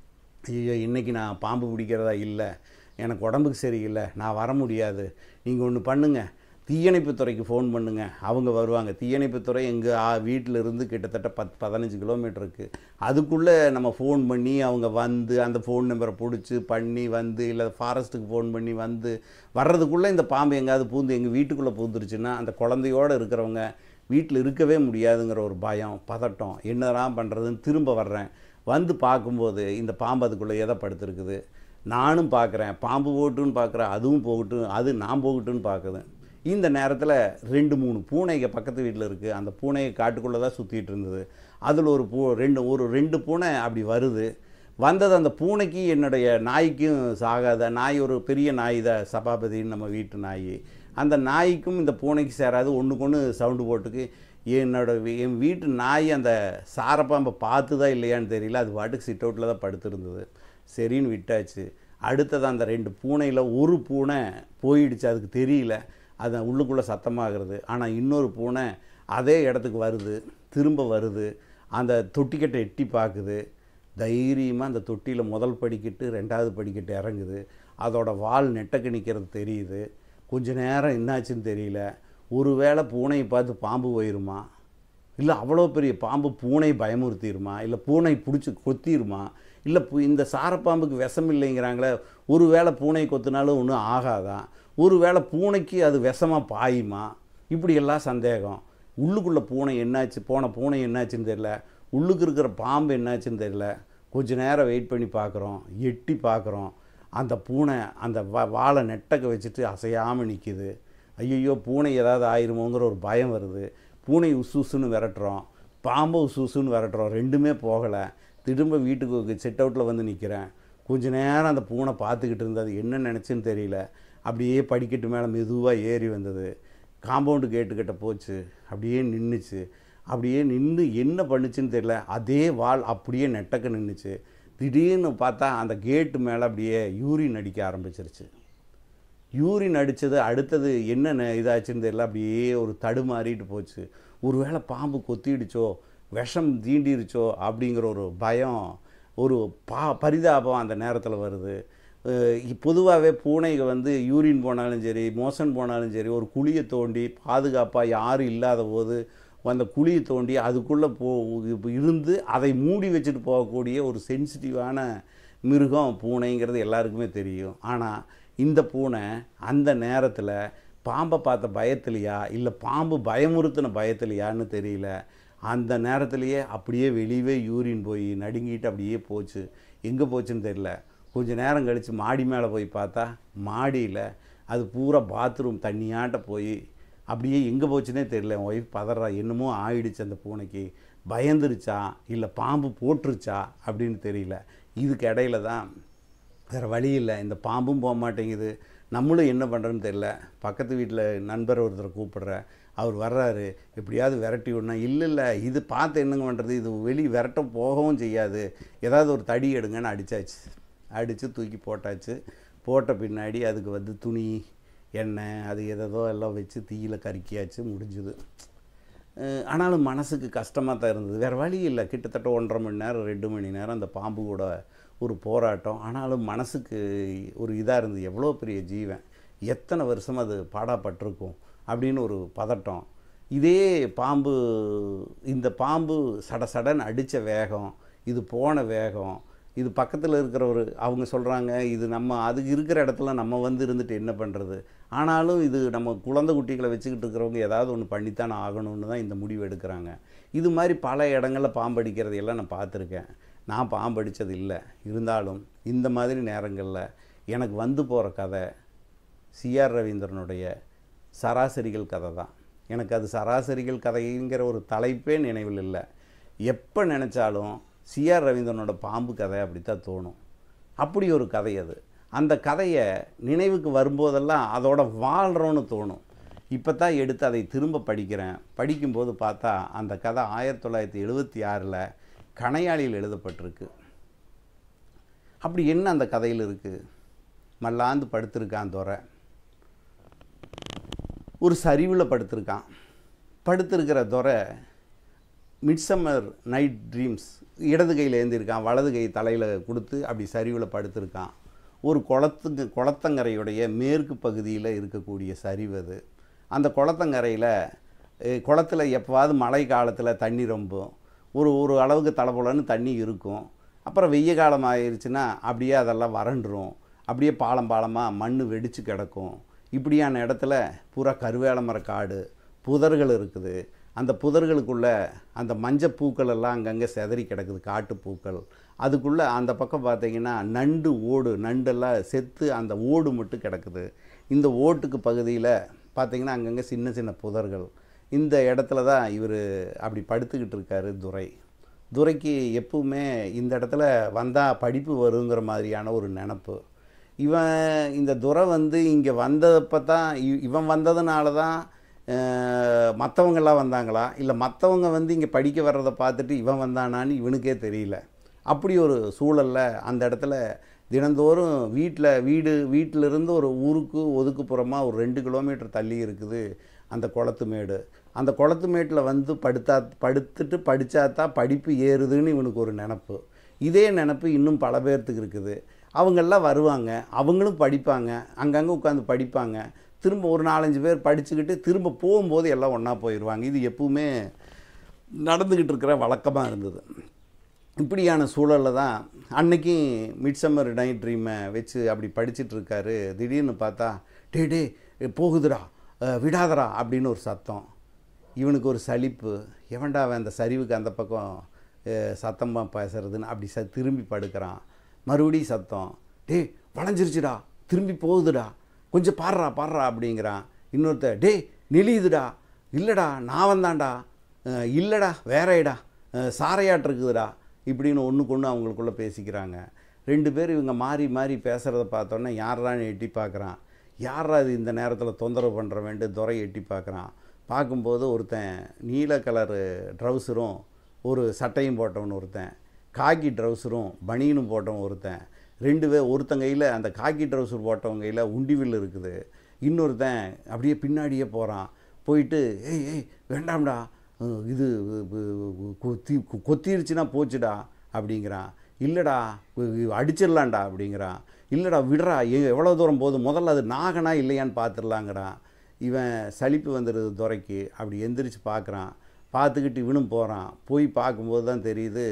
ஐயோ இன்றைக்கி நான் பாம்பு பிடிக்கிறதா இல்லை, எனக்கு உடம்புக்கு சரியில்லை, நான் வர முடியாது, நீங்கள் ஒன்று பண்ணுங்கள், தீயணைப்புத்துறைக்கு ஃபோன் பண்ணுங்கள், அவங்க வருவாங்க. தீயணைப்புத்துறை எங்கள் வீட்டில் இருந்து கிட்டத்தட்ட பத்து பதினஞ்சு கிலோமீட்டருக்கு. அதுக்குள்ளே நம்ம ஃபோன் பண்ணி அவங்க வந்து அந்த ஃபோன் நம்பரை பிடிச்சி பண்ணி வந்து இல்லை ஃபாரஸ்ட்டுக்கு ஃபோன் பண்ணி வந்து வர்றதுக்குள்ளே இந்த பாம்பு எங்கேயாவது பூந்து எங்கள் வீட்டுக்குள்ளே பூந்துருச்சுன்னா அந்த குழந்தையோடு இருக்கிறவங்க வீட்டில் இருக்கவே முடியாதுங்கிற ஒரு பயம், பதட்டம், என்னதான் பண்ணுறதுன்னு திரும்ப வர்றேன். வந்து பார்க்கும்போது இந்த பாம்பு அதுக்குள்ளே எதை படுத்துருக்குது. நானும் பார்க்குறேன், பாம்பு போகட்டுன்னு பார்க்குறேன், அதுவும் போகட்டும், அது நான் போகட்டுன்னு பார்க்குது. இந்த நேரத்தில் ரெண்டு மூணு பூனைங்க பக்கத்து வீட்டில் இருக்குது. அந்த பூனையை காட்டுக்குள்ளே தான் சுற்றிட்டு இருந்தது. அதில் ஒரு பூ ரெண்டு ஒரு ரெண்டு பூனை அப்படி வருது. வந்தது அந்த பூனைக்கு என்னுடைய நாய்க்கும் சாகாத நாய், ஒரு பெரிய நாய் தான், சபாபதின்னு நம்ம வீட்டு நாய். அந்த நாய்க்கும் இந்த பூனைக்கு சேராது, ஒன்றுக்கு ஒன்று சவுண்டு போட்டுக்கு. என்னோட என் வீட்டு நாய் அந்த சாரப்பாம்பை பார்த்து தான் இல்லையான்னு தெரியல, அது பாட்டுக்கு சிட் அவுட்டில் தான் படுத்துருந்தது. சரின்னு விட்டாச்சு. அடுத்தது அந்த ரெண்டு பூனையில் ஒரு பூனை போயிடுச்சு, அதுக்கு தெரியல, அது உள்ளுக்குள்ளே சத்தமாகிறது. ஆனால் இன்னொரு பூனை அதே இடத்துக்கு வருது, திரும்ப வருது, அந்த தொட்டிக்கிட்ட எட்டி பார்க்குது. தைரியமாக அந்த தொட்டியில் முதல் படிக்கட்டு ரெண்டாவது படிக்கட்டு இறங்குது. அதோட வால் நெட்டக்கு நிற்கிறது தெரியுது. கொஞ்ச நேரம் என்னாச்சுன்னு தெரியல. ஒரு வேளை பூனையை பார்த்து பாம்பு போயிருமா, இல்லை அவ்வளோ பெரிய பாம்பு பூனை பயமுறுத்திடுமா, இல்லை பூனை பிடிச்சி கொத்திடுமா, இல்லை இந்த சாரப்பாம்புக்கு விஷம் இல்லைங்கிறாங்களே, ஒரு வேளை பூனை கொத்தினாலும் ஒன்றும் ஆகாதான், ஒரு வேளை பூனைக்கு அது விஷமாக பாயுமா, இப்படியெல்லாம் சந்தேகம். உள்ளுக்குள்ளே பூனை என்னாச்சு, போன பூனை என்னாச்சுன்னு தெரியல, உள்ளுக்கு இருக்கிற பாம்பு என்னாச்சுன்னு தெரியல. கொஞ்ச நேரம் வெயிட் பண்ணி பார்க்குறோம், எட்டி பார்க்குறோம், அந்த பூனை அந்த வா வாழை நெட்டக்க வச்சுட்டு அசையாமல் நிற்கிது. ஐயோ பூனை ஏதாவது ஆயிருமோங்கிற ஒரு பயம் வருது. பூனை உசு உசுன்னு விரட்டுறோம், பாம்பு உசு உசுன்னு விரட்டுறோம், ரெண்டுமே போகலை. திரும்ப வீட்டுக்கு செட் அவுட்டில் வந்து நிற்கிறேன். கொஞ்ச நேரம் அந்த பூனை பார்த்துக்கிட்டு இருந்தது, என்ன நினச்சின்னு தெரியல. அப்படியே படிக்கட்டு மேலே மெதுவாக ஏறி வந்தது, காம்பவுண்டு கேட்டுக்கிட்ட போச்சு, அப்படியே நின்றுச்சு. அப்படியே நின்று என்ன பண்ணுச்சுன்னு தெரியல, அதே வால் அப்படியே நெட்டக்க நின்றுச்சு. திடீர்னு பார்த்தா அந்த கேட்டு மேலே அப்படியே யூரின் அடிக்க ஆரம்பிச்சிருச்சு. யூரின் அடித்தது அடுத்தது என்ன இதாச்சுன்னு தெரியல, அப்படியே ஒரு தடுமாறிட்டு போச்சு. ஒரு வேளை பாம்பு கொத்திடுச்சோ, விஷம் தீண்டிருச்சோ அப்படிங்கிற ஒரு பயம், ஒரு பா பரிதாபம் அந்த நேரத்தில் வருது. பொதுவாகவே பூனைகள் வந்து யூரின் போனாலும் சரி, மோஷன் போனாலும் சரி, ஒரு குழியை தோண்டி பாதுகாப்பாக யாரும் இல்லாத போது அந்த குழியை தோண்டி அதுக்குள்ளே போ இருந்து அதை மூடி வச்சுட்டு போகக்கூடிய ஒரு சென்சிட்டிவான மிருகம் பூனைங்கிறது எல்லாருக்குமே தெரியும். ஆனால் இந்த பூனை அந்த நேரத்தில் பாம்பை பார்த்த பயத்துலையா இல்லை பாம்பு பயமுறுத்தின பயத்துலையான்னு தெரியல, அந்த நேரத்துலையே அப்படியே வெளியே யூரின் போய் நடுங்கிட்டு அப்படியே போச்சு. எங்கே போச்சுன்னு தெரியல. கொஞ்சம் நேரம் கழித்து மாடி மேலே போய் பார்த்தா மாடியில் அது பூரா பாத்ரூம் தண்ணியாட்ட போய் அப்படியே எங்கே போச்சுன்னே தெரியல. என் ஒய்ஃப் பதறா, என்னமோ ஆயிடுச்சு அந்த பூனைக்கு, பயந்துருச்சா இல்லை பாம்பு போட்டுருச்சா அப்படின்னு தெரியல. இதுக்கு இடையில தான் வேறு வழி இல்லை, இந்த பாம்பும் போக மாட்டேங்குது, நம்மளும் என்ன பண்ணுறோன்னு தெரியல. பக்கத்து வீட்டில் நண்பர் ஒருத்தரை கூப்பிட்ற, அவர் வர்றாரு, எப்படியாவது விரட்டி விடணும். இல்லை இல்லை இது பார்த்து என்னங்க பண்ணுறது, இது வெளியே விரட்ட போகவும் செய்யாது, ஏதாவது ஒரு தடி எடுங்கன்னு அடித்தாச்சு. அடித்து தூக்கி போட்டாச்சு. போட்ட பின்னாடி அதுக்கு வந்து துணி எண்ணெய் அது எதோ எல்லாம் வச்சு தீயில கருக்கியாச்சு, முடிஞ்சுது. ஆனாலும் மனசுக்கு கஷ்டமாக தான் இருந்தது. வேறு வழி இல்லை. கிட்டத்தட்ட ஒன்றரை மணி நேரம் ரெண்டு மணி நேரம் அந்த பாம்பு கூட ஒரு போராட்டம். ஆனாலும் மனசுக்கு ஒரு இதாக இருந்தது, எவ்வளோ பெரிய ஜீவன், எத்தனை வருஷம் அது பாடாப்பட்டிருக்கும் அப்படின்னு ஒரு பதட்டம். இதே பாம்பு, இந்த பாம்பு சட சடன்னு அடித்த வேகம், இது போன வேகம், இது பக்கத்தில் இருக்கிறவர் அவங்க சொல்கிறாங்க, இது நம்ம அதுக்கு இருக்கிற இடத்துல நம்ம வந்து இருந்துட்டு என்ன பண்ணுறது, ஆனாலும் இது நம்ம குழந்தை குட்டிகளை வச்சுக்கிட்டு இருக்கிறவங்க ஏதாவது ஒன்று பண்ணித்தான் ஆகணும்னு தான் இந்த முடிவு எடுக்கிறாங்க. இது மாதிரி பல இடங்களில் பாம்படிக்கிறது எல்லாம் நான் பார்த்துருக்கேன். நான் பாம்படித்தது இல்லை. இருந்தாலும் இந்த மாதிரி நேரங்களில் எனக்கு வந்து போகிற கதை சி ஆர் ரவீந்திரனுடைய சராசரிகள் கதை தான். எனக்கு அது சராசரிகள் கதைங்கிற ஒரு தலைப்பே நினைவில் இல்லை. எப்போ நினச்சாலும் சி ஆர் ரவீந்திரனோட பாம்பு கதை அப்படித்தான் தோணும். அப்படி ஒரு கதை அது. அந்த கதையை நினைவுக்கு வரும்போதெல்லாம் அதோட வாழ்கிறோன்னு தோணும். இப்போ தான் எடுத்து அதை திரும்ப படிக்கிறேன். படிக்கும்போது பார்த்தா அந்த கதை ஆயிரத்தி தொள்ளாயிரத்தி எழுபத்தி ஆறில் கணையாளியில் எழுதப்பட்டிருக்கு. அப்படி என்ன அந்த கதையில் இருக்குது? மல்லாந்து படுத்திருக்கான் துரை, ஒரு சரிவில் படுத்திருக்கான். படுத்திருக்கிற துரை மிட்சம்மர் நைட் ட்ரீம்ஸ் இடது கையில் ஏந்திருக்கான், வலது கை தலையில் கொடுத்து அப்படி சரிவில் படுத்திருக்கான். ஒரு குளத்துக்கு குளத்தங்கரையுடைய மேற்கு பகுதியில் இருக்கக்கூடிய சரிவு அது. அந்த குளத்தங்கரையில் குளத்தில் எப்போவாது மழை காலத்தில் தண்ணி ரொம்பும், ஒரு ஒரு அளவுக்கு தலைபோலன்னு தண்ணி இருக்கும். அப்புறம் வெய்ய காலம் ஆயிடுச்சுன்னா அப்படியே அதெல்லாம் வறண்டுரும், அப்படியே பாலம் பாலமாக மண் வெடித்து கிடக்கும். இப்படியான இடத்துல பூரா கருவேல மர காடு, புதர்கள் இருக்குது. அந்த புதர்களுக்குள்ளே அந்த மஞ்சள் பூக்கள் எல்லாம் அங்கங்கே செதறி கிடக்குது, காட்டு பூக்கள். அதுக்குள்ளே அந்த பக்கம் பார்த்திங்கன்னா நண்டு ஓடு, நண்டெல்லாம் செத்து அந்த ஓடு மட்டும் கிடக்குது. இந்த ஓட்டுக்கு பகுதியில் பார்த்திங்கன்னா அங்கங்கே சின்ன சின்ன புதர்கள். இந்த இடத்துல தான் இவர் அப்படி படுத்துக்கிட்டு இருக்கார் துரை. துரைக்கு எப்பவுமே இந்த இடத்துல வந்தால் படிப்பு வருங்கிற மாதிரியான ஒரு நினப்பு. இவன் இந்த துரை வந்து இங்கே வந்தப்போ தான், இவன் வந்ததுனால தான் மற்றவங்கெல்லாம் வந்தாங்களா, இல்லை மற்றவங்க வந்து இங்கே படிக்க வர்றதை பார்த்துட்டு இவன் வந்தானான்னு இவனுக்கே தெரியல. அப்படி ஒரு சூழலில் அந்த இடத்துல தினந்தோறும் வீட்டில் வீடு வீட்டிலிருந்து ஒரு ஊருக்கு ஒதுக்குப்புறமாக ஒரு ரெண்டு கிலோமீட்டர் தள்ளி இருக்குது அந்த குளத்து மேடு. அந்த குளத்து மேட்டில் வந்து படுத்தா படுத்துட்டு படித்தா தான் படிப்பு ஏறுதுன்னு இவனுக்கு ஒரு நினப்பு. இதே நினப்பு இன்னும் பல பேர்த்துக்கு இருக்குது. அவங்கெல்லாம் வருவாங்க, அவங்களும் படிப்பாங்க, அங்கங்கே உட்காந்து படிப்பாங்க. திரும்ப ஒரு நாலஞ்சு பேர் படிச்சுக்கிட்டு திரும்ப போகும்போது எல்லாம் ஒன்றா போயிடுவாங்க. இது எப்பவுமே நடந்துக்கிட்டு இருக்கிற வழக்கமாக இருந்தது. இப்படியான சூழலில் தான் அன்னைக்கு மிட்சம்மர் நைட் ட்ரீமை வச்சு அப்படி படிச்சுட்டு இருக்காரு. திடீர்னு பார்த்தா டே டே போகுதுடா, விடாதடா அப்படின்னு ஒரு சத்தம். இவனுக்கு ஒரு சலிப்பு, எவன்டா அவன் அந்த சரிவுக்கு அந்த பக்கம் சத்தமாக பேசுறதுன்னு அப்படி ச திரும்பி படுக்கிறான். மறுபடியும் சத்தம், டே வளைஞ்சிருச்சுடா, திரும்பி போகுதுடா, கொஞ்சம் பாடுறா பாடுறா அப்படிங்கிறான். இன்னொருத்த, டே நெளியுதுடா, இல்லைடா நான் வந்தான்டா, இல்லைடா வேறேடா, சாரையாட்டு இருக்குதுடா இப்படின்னு ஒன்றுக்கு ஒன்று அவங்களுக்குள்ளே பேசிக்கிறாங்க. ரெண்டு பேர் இவங்க மாறி மாறி பேசுகிறத பார்த்தோன்னே யாரான்னு எட்டி பார்க்குறான். யாரா இது இந்த நேரத்தில் தொந்தரவு பண்ணுற வேண்டு துரை எட்டி பார்க்குறான். பார்க்கும்போது ஒருத்தன் நீல கலரு ட்ரௌசரும் ஒரு சட்டையும் போட்டவன் ஒருத்தன், காக்கி ட்ரௌசரும் பனியனும் போட்டவன் ஒருத்தன், ரெண்டு பேர் ஒருத்தன் கையில் அந்த காக்கி ட்ரௌசர் போட்டவங்க கையில் உண்டிவில் இருக்குது, இன்னொருத்தன் அப்படியே பின்னாடியே போகிறான். போயிட்டு ஏய் ஏய் வேண்டாம்டா, இது கொத்தி கொத்திருச்சுன்னா போச்சுடா அப்படிங்கிறான். இல்லைடா அடிச்சிடலான்டா அப்படிங்கிறான். இல்லைடா விடுறா, எவ்வளோ தூரம் போதும், முதல்ல அது நாகனா இல்லையான்னு பார்த்துடலாங்கிறான். இவன் சலிப்பு வந்துடுது துரைக்கு. அப்படி எந்திரிச்சு பார்க்குறான். பார்த்துக்கிட்டு இவனும் போகிறான். போய் பார்க்கும்போது தான் தெரியுது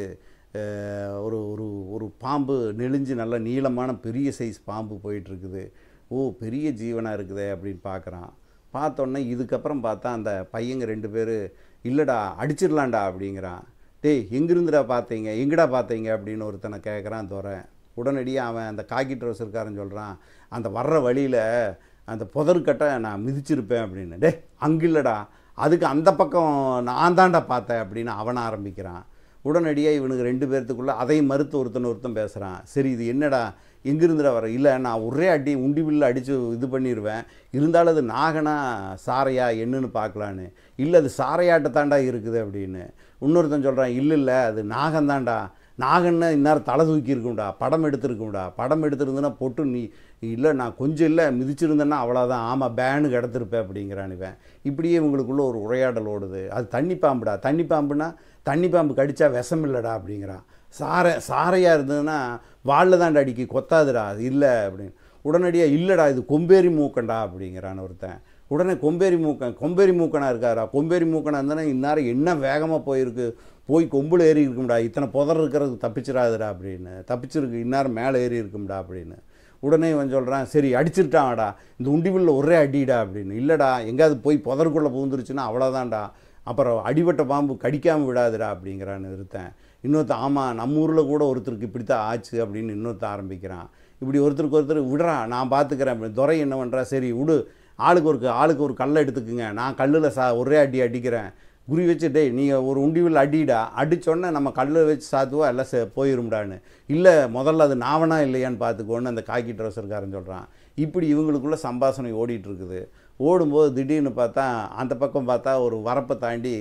ஒரு ஒரு ஒரு பாம்பு நெளிஞ்சு நல்ல நீளமான பெரிய சைஸ் பாம்பு போயிட்டுருக்குது. ஓ பெரிய ஜீவனாக இருக்குதே அப்படின்னு பார்க்குறான். பார்த்தோன்னே இதுக்கப்புறம் பார்த்தா அந்த பையங்க ரெண்டு பேர் இல்லைடா அடிச்சிடலான்டா அப்படிங்கிறான். டேய் எங்கிருந்துடா பார்த்தீங்க, எங்கடா பார்த்தீங்க அப்படின்னு ஒருத்தனை கேட்குறான் துரை. உடனடியாக அவன் அந்த காக்கி ட்ரௌசர்காரன் சொல்கிறான், அந்த வர்ற வழியில் அந்த புதற்கட்டை நான் மிதிச்சிருப்பேன் அப்படின்னு. டே அங்கே இல்லைடா, அதுக்கு அந்த பக்கம் நான் தான்டா பார்த்தேன் அப்படின்னு அவனை ஆரம்பிக்கிறான். உடனடியாக இவனுக்கு ரெண்டு பேர்த்துக்குள்ளே அதையும் மறுத்து ஒருத்தன் ஒருத்தன் பேசுகிறான். சரி இது என்னடா எங்கிருந்துடா வர, இல்லை நான் ஒரே அடி உண்டி வில்ல அடித்து இது பண்ணிடுவேன், இருந்தாலும் அது நாகனா சாரையா என்னன்னு பார்க்கலான்னு. இல்லை அது சாரையாட்டத்தாண்டா இருக்குது அப்படின்னு. இன்னொருத்தன் சொல்கிறான், இல்லை இல்லை அது நாகந்தாண்டா, நாகன்னா இந்நேரம் தலை தூக்கி இருக்கும்டா, படம் எடுத்துருக்கும்டா, படம் எடுத்துருந்துன்னா பொட்டு நீ இல்லை நான் கொஞ்சம் இல்லை மிதிச்சிருந்தேன்னா அவ்வளோதான், ஆமாம் பேனு கிடத்திருப்பேன் அப்படிங்கிறான் இவன். இப்படியே இவங்களுக்குள்ள ஒரு உரையாடல் ஓடுது. அது தண்ணி பாம்புடா, தண்ணி பாம்புனா தண்ணி பாம்பு கடித்தா விஷம் இல்லைடா அப்படிங்கிறான். சாரை சாரையாக இருந்ததுன்னா வாளில் தாண்டா அடிக்கி கொத்தாதுடா, அது இல்லை அப்படின்னு. உடனடியாக இல்லைடா இது கொம்பேரி மூக்கண்டா அப்படிங்கிறான் ஒருத்தன். உடனே கொம்பேரி மூக்கன் கொம்பேரி மூக்கனாக இருக்காரா, கொம்பேரி மூக்கனாக இருந்தானே இந்நேரம் என்ன வேகமாக போயிருக்கு, போய் கொம்பில் ஏறி இருக்கும்டா, இத்தனை புதர் இருக்கிறது தப்பிச்சிடாதுடா அப்படின்னு. தப்பிச்சிருக்கு இந்நேரம் மேலே ஏறி இருக்கும்டா அப்படின்னு. உடனே இவன் சொல்கிறான், சரி அடிச்சிருட்டான்டா, இந்த உண்டிவில்ல ஒரே அடிடா அப்படின்னு. இல்லைடா எங்கேயாவது போய் புதருக்குள்ளே பூந்துருச்சுன்னா அவ்வளோதான்டா, அப்புறம் அடிபட்ட பாம்பு கடிக்காமல் விடாதுடா அப்படிங்கிறான்னு இருத்தேன். இன்னொருத்தன் ஆமாம் நம்ம ஊரில் கூட ஒருத்தருக்கு இப்படித்தான் ஆச்சு அப்படின்னு இன்னொருத்தன் ஆரம்பிக்கிறான். இப்படி ஒருத்தருக்கு ஒருத்தர் விடுறா நான் பார்த்துக்கிறேன் அப்படி. துரை என்ன பண்ணுறா, சரி விடு, ஆளுக்கு ஒரு ஆளுக்கு ஒரு கல்லை எடுத்துக்குங்க, நான் கல்லில் சா ஒரே அடி அடிக்கிறேன், குறி வச்சு டே நீங்கள் ஒரு உண்டிவில் அடிடா, அடித்தோடனே நம்ம கல்லை வச்சு சாத்துவா எல்லாம் சே போயிரும்டான்னு. இல்லை முதல்ல அது நாவனா இல்லையான்னு பார்த்துக்கோன்னு அந்த காக்கி ட்ரௌசர்காரன் சொல்கிறான். இப்படி இவங்களுக்குள்ள சம்பாஷணை ஓடிட்டுருக்குது. ஓடும்போது திடீர்னு பார்த்தா அந்த பக்கம் பார்த்தா ஒரு வரப்பை தாண்டி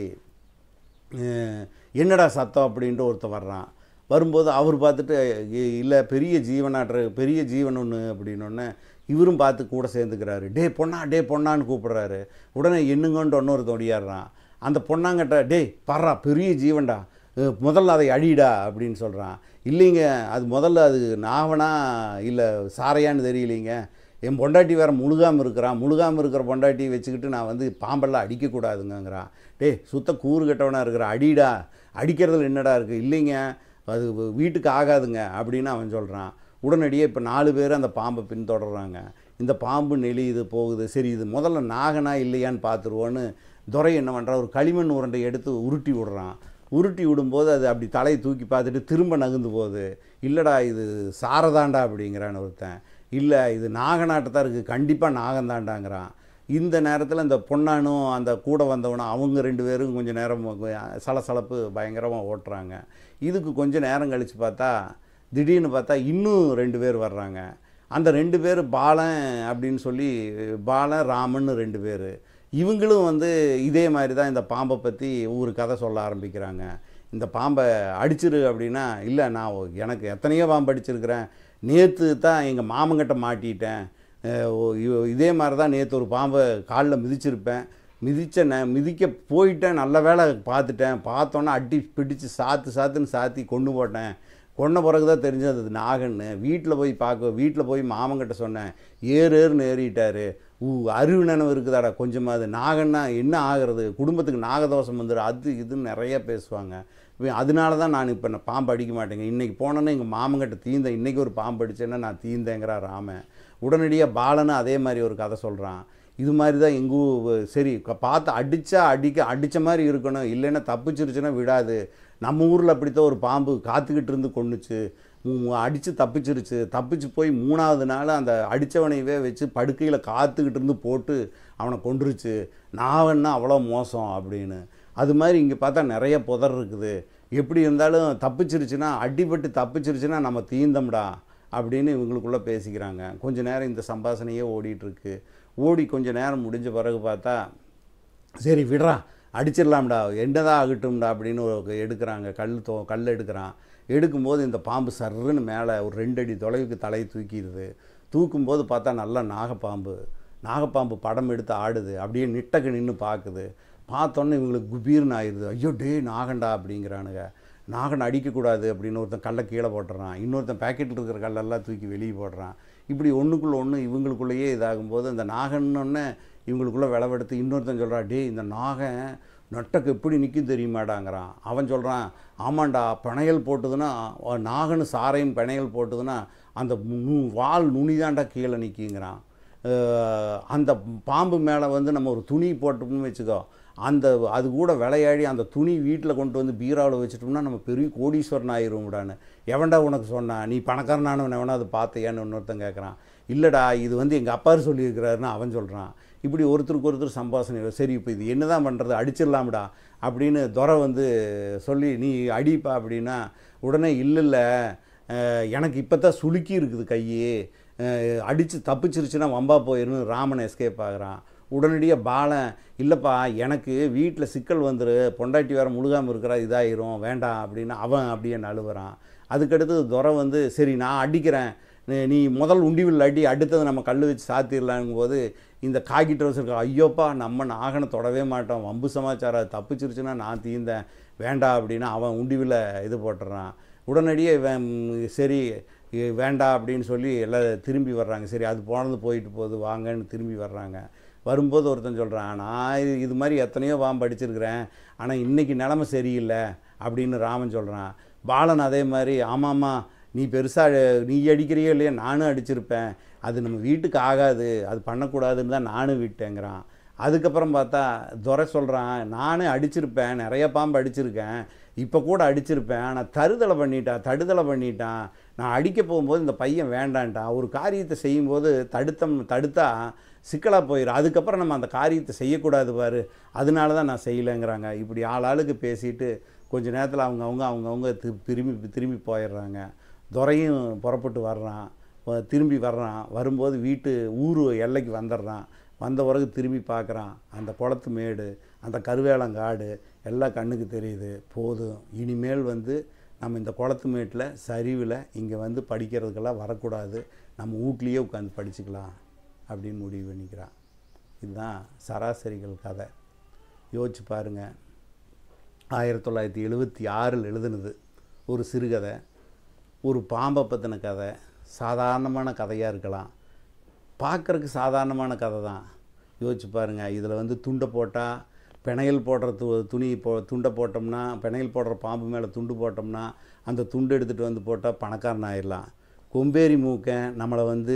என்னடா சத்தம் அப்படின்ட்டு ஒருத்தர் வர்றான். வரும்போது அவர் பார்த்துட்டு இல்லை பெரிய ஜீவனாட்டுற பெரிய ஜீவன் ஒன்று அப்படின்னொன்னே இவரும் பார்த்து கூட சேர்ந்துக்கிறாரு. டே பொண்ணா டே பொண்ணான்னு கூப்பிட்றாரு. உடனே என்னங்கன்ட்டு ஒன்னொருத்த ஒடியாடுறான். அந்த பொண்ணாங்கிட்ட டே பர்றா பெரிய ஜீவன்டா, முதல்ல அதை அழிடா அப்படின்னு சொல்கிறான். இல்லைங்க அது முதல்ல அது நாவனா இல்லை சாரையான்னு தெரியலைங்க, என் பொண்டாட்டி வேறு முழுகாமல் இருக்கிறான், முழுகாமல் இருக்கிற பொண்டாட்டி வச்சுக்கிட்டு நான் வந்து பாம்பெல்லாம் அடிக்கக்கூடாதுங்கிறான். டே சுத்த கூறு கட்டவனாக இருக்கிற அடிடா, அடிக்கிறதுல என்னடா இருக்குது, இல்லைங்க அது வீட்டுக்கு ஆகாதுங்க அப்படின்னு அவன் சொல்கிறான். உடனடியே இப்போ நாலு பேர் அந்த பாம்பை பின்தொடர்றாங்க. இந்த பாம்பு நெளியுது போகுது. சரி இது முதல்ல நாகனா இல்லையான்னு பார்த்துருவோன்னு துரை என்ன பண்ணுறான், ஒரு களிமண் உருண்டை எடுத்து உருட்டி விடுறான். உருட்டி விடும்போது அது அப்படி தலையை தூக்கி பார்த்துட்டு திரும்ப நகர்ந்து போகுது. இல்லைடா இது சாரதாண்டா அப்படிங்கிறான் ஒருத்தன். இல்லை இது நாகநாட்டத்தான் இருக்குது, கண்டிப்பாக நாகந்தாண்டாங்கிறான். இந்த நேரத்தில் இந்த பொண்ணானும் அந்த கூட வந்தவனும் அவங்க ரெண்டு பேரும் கொஞ்சம் நேரம் சலசலப்பு பயங்கரமாக ஓட்டுறாங்க. இதுக்கு கொஞ்சம் நேரம் கழித்து பார்த்தா திடீர்னு பார்த்தா இன்னும் ரெண்டு பேர் வர்றாங்க. அந்த ரெண்டு பேர் பாலன் அப்படின்னு சொல்லி பாலன் ராமன்னு ரெண்டு பேர். இவங்களும் வந்து இதே மாதிரி தான் இந்த பாம்பை பற்றி ஒரு கதை சொல்ல ஆரம்பிக்கிறாங்க. இந்த பாம்பை அடிச்சிரு அப்படின்னா இல்லை நான் எனக்கு எத்தனையோ பாம்பு அடிச்சிருக்கிறேன், நேற்று தான் எங்கள் மாமங்கிட்ட மாட்டிட்டேன், இதே மாதிரி தான் நேற்று ஒரு பாம்பை காலில் மிதிச்சிருப்பேன், மிதித்த ந மிதிக்க போயிட்டேன், நல்ல வேலை பார்த்துட்டேன், பார்த்தோன்னே அடி பிடிச்சி சாத்து சாத்துன்னு சாத்தி கொண்டு போட்டேன், கொன்ன பிறகு தான் தெரிஞ்சது அது நாகன்னு. வீட்டில் போய் பார்க்க வீட்டில் போய் மாமங்கிட்ட சொன்னேன், ஏறு ஏறுன்னு ஏறிட்டார், ஊ அறிவு நினைவு இருக்குதாடா கொஞ்சமாவது, நாகன்னா என்ன ஆகிறது, குடும்பத்துக்கு நாகதோஷம் வந்துடும், அது இதுன்னு நிறைய பேசுவாங்க. அதனால தான் நான் இப்போ நான் பாம்பு அடிக்க மாட்டேங்க, இன்றைக்கி போனேன்னா எங்கள் மாமங்கிட்ட தீந்தேன், இன்றைக்கி ஒரு பாம்பு அடித்தேன்னா நான் தீந்தேங்கிறா ராமன். உடனடியாக பாலன்னு அதே மாதிரி ஒரு கதை சொல்கிறான். இது மாதிரி தான் எங்கள் சரி பார்த்து அடித்தா அடிக்க அடித்த மாதிரி இருக்கணும், இல்லைன்னா தப்பிச்சிருச்சுன்னா விடாது. நம்ம ஊரில் அப்படித்தான் ஒரு பாம்பு காத்துக்கிட்டு இருந்து கொண்டுச்சு, அடித்து தப்பிச்சிருச்சு, தப்பிச்சு போய் மூணாவது நாள் அந்த அடித்தவனையவே வச்சு படுக்கையில் காத்துக்கிட்டு இருந்து போட்டு அவனை கொண்டுருச்சு, நாவன்னா அவ்வளோ மோசம் அப்படின்னு. அது மாதிரி இங்கே பார்த்தா நிறைய புதர் இருக்குது, எப்படி இருந்தாலும் தப்பிச்சிருச்சுன்னா அடிபட்டு தப்பிச்சிருச்சுன்னா நம்ம தீந்தம்டா அப்படின்னு இவங்களுக்குள்ளே பேசிக்கிறாங்க. கொஞ்சம் நேரம் இந்த சம்பாஷணையே ஓடிட்டுருக்கு. ஓடி கொஞ்சம் நேரம் முடிஞ்ச பிறகு பார்த்தா சரி விடுறா அடிச்சிடலாம்டா என்னதான் ஆகட்டும்டா அப்படின்னு எடுக்கிறாங்க. கல் தோ கல் எடுக்கிறான். எடுக்கும்போது இந்த பாம்பு சர்ருன்னு மேலே ஒரு ரெண்டு அடி தொலைவுக்கு தலையை தூக்கிடுது. தூக்கும்போது பார்த்தா நல்லா நாகப்பாம்பு. நாகப்பாம்பு படம் எடுத்து ஆடுது. அப்படியே நிட்டக்கு நின்று பார்க்குது. பார்த்தோன்னே இவங்களுக்கு குபீர்னு ஆயிடுது. ஐயோ டே நாகண்டா அப்படிங்கிறானுங்க. நாகன் அடிக்கக்கூடாது அப்படின்னு ஒருத்தன் கல்லை கீழே போட்டுறான். இன்னொருத்தன் பேக்கெட்டில் இருக்கிற கல்லெல்லாம் தூக்கி வெளியே போடுறான். இப்படி ஒன்றுக்குள்ளே ஒன்று இவங்களுக்குள்ளேயே இதாகும்போது அந்த நாகன்னொன்னே இவங்களுக்குள்ளே விளவெடுத்து இன்னொருத்தன் சொல்கிறான், டே இந்த நாகன் நட்டக்கு எப்படி நிற்கும் தெரியுமாடாங்கிறான். அவன் சொல்கிறான், ஆமாண்டா பனையல் போட்டுதுன்னா நாகனு சாரையும் பனையல் போட்டுதுன்னா அந்த நு வால் நுனிதாண்டா கீழே நிற்கிங்கிறான். அந்த பாம்பு மேலே வந்து நம்ம ஒரு துணி போட்டோம்னு வச்சுக்கோ, அந்த அது கூட விளையாடி அந்த துணி வீட்டில் கொண்டு வந்து பீராவில் வச்சுட்டோம்னா நம்ம பெரிய கோடீஸ்வரன் ஆயிரும் விடான்னு. எவன்டா உனக்கு சொன்னா, நீ பணக்காரனானவன் எவனா அதை பார்த்தையான்னு இன்னொருத்தன் கேட்குறான். இல்லைடா இது வந்து எங்கள் அப்பாரு சொல்லியிருக்கிறாருன்னு அவன் சொல்கிறான். இப்படி ஒருத்தருக்கு ஒருத்தர் சம்பாஷணை. சரி இப்போ இது என்ன தான் பண்ணுறது, அடிச்சிடலாம்டா அப்படின்னு துரை வந்து சொல்லி நீ அடிப்பா அப்படின்னா உடனே இல்லை இல்லை எனக்கு இப்போ தான் சுளுக்கி இருக்குது கையே, அடித்து தப்பிச்சிருச்சுன்னா வம்பா போயிருந்து ராமன் எஸ்கேப் ஆகிறான். உடனடியாக பாலன் இல்லைப்பா எனக்கு வீட்டில் சிக்கல் வந்துரு, பொண்டாட்டி வேறு முழுகாமல் இருக்கிறா இதாயிரும் வேண்டாம் அப்படின்னு அவன் அப்படியே நழுவுறான். அதுக்கடுத்து துரை வந்து சரி நான் அடிக்கிறேன், நீ முதல் உண்டிவில் அடி, அடுத்தது நம்ம கல் வச்சு சாத்திடலாங்கும் போது இந்த காக்கி ட்ரௌசர் இருக்கா, ஐயோப்பா நம்ம நாகனை தொடவே மாட்டோம், வம்பு சமாச்சாரம் தப்பிச்சிருச்சுன்னா நான் தீந்தேன் வேண்டாம் அப்படின்னா அவன் உண்டிவில் இது போட்டுறான். உடனடியே இவன் சரி வேண்டாம் அப்படின்னு சொல்லி எல்லாம் திரும்பி வர்றாங்க. சரி அது போனது போயிட்டு போகுது வாங்கன்னு திரும்பி வர்றாங்க. வரும்போது ஒருத்தன் சொல்கிறான், நான் இது மாதிரி எத்தனையோ பாம்பு அடிச்சிருக்கிறேன் ஆனால் இன்றைக்கி நிலமை சரியில்லை அப்படின்னு ராமன் சொல்கிறான். பாலன் அதே மாதிரி ஆமாம்மா நீ பெருசாக நீ அடிக்கிறியோ இல்லையா நானும் அடிச்சிருப்பேன், அது நம்ம வீட்டுக்கு ஆகாது, அது பண்ணக்கூடாதுன்னு தான் நானும் விட்டேங்கிறான். அதுக்கப்புறம் பார்த்தா துரை சொல்கிறான், நானும் அடிச்சிருப்பேன், நிறைய பாம்பு அடிச்சிருக்கேன், இப்போ கூட அடிச்சிருப்பேன், ஆனால் தருதலை பண்ணிட்டான் தடுதலை பண்ணிட்டான், நான் அடிக்க போகும்போது இந்த பையன் வேண்டான்ட்டான், ஒரு காரியத்தை செய்யும்போது தடுத்தம் தடுத்தா சிக்கலாக போயிடும், அதுக்கப்புறம் நம்ம அந்த காரியத்தை செய்யக்கூடாது பாரு, அதனால தான் நான் செய்யலைங்கிறாங்க. இப்படி ஆள் ஆளுக்கு பேசிட்டு கொஞ்ச நேரத்தில் அவங்கவுங்க அவங்கவுங்க திரும்பி திரும்பி போயிடுறாங்க. துரையும் புறப்பட்டு வர்றான், திரும்பி வர்றான். வரும்போது வீட்டு ஊர் எல்லைக்கு வந்துடுறான். வந்த பிறகு திரும்பி பார்க்குறான், அந்த குளத்து மேடு அந்த கருவேலங்காடு எல்லாம் கண்ணுக்கு தெரியுது. போதும் இனிமேல் வந்து நம்ம இந்த குளத்து மேட்டில் சரிவில் இங்கே வந்து படிக்கிறதுக்கெல்லாம் வரக்கூடாது, நம்ம வீட்லேயே உட்காந்து படிச்சுக்கலாம் அப்படின்னு முடிவு பண்ணிக்கிறான். இதுதான் சராசரிகள் கதை. யோசிச்சு பாருங்கள், ஆயிரத்தி தொள்ளாயிரத்தி எழுபத்தி ஆறில் எழுதுனது ஒரு சிறுகதை, ஒரு பாம்பை பற்றின கதை. சாதாரணமான கதையாக இருக்கலாம், பார்க்குறதுக்கு சாதாரணமான கதை தான். யோசிச்சு பாருங்கள், இதில் வந்து துண்டை போட்டால் பிணையல் போடுற து துணி போ துண்டை போட்டோம்னா பிணையல் போடுற பாம்பு மேலே துண்டு போட்டோம்னா அந்த துண்டு எடுத்துகிட்டு வந்து போட்டால் பணக்காரன் ஆயிடலாம். கொம்பேரி மூக்கன் நம்மளை வந்து